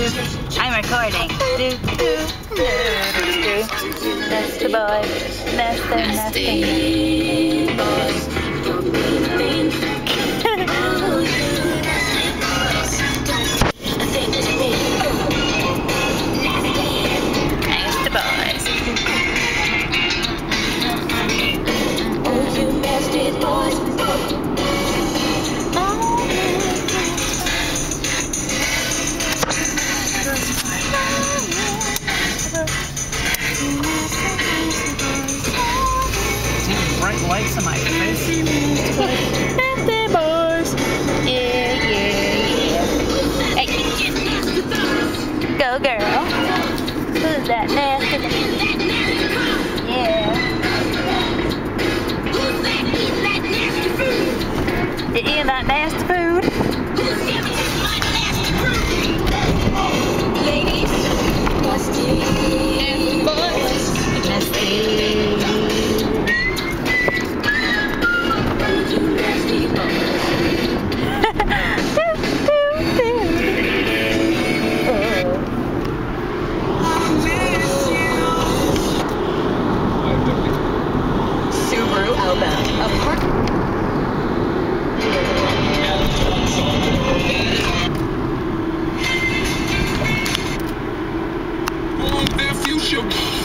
I'm recording. Nasty boys. Nasty boys. Bright lights in my face. Nasty boys. Yeah. Hey. Go girl. Who's that nasty? Yeah. You eating that nasty food? Ladies, nasty boys, nasty. Subaru Outback, a park. Their future.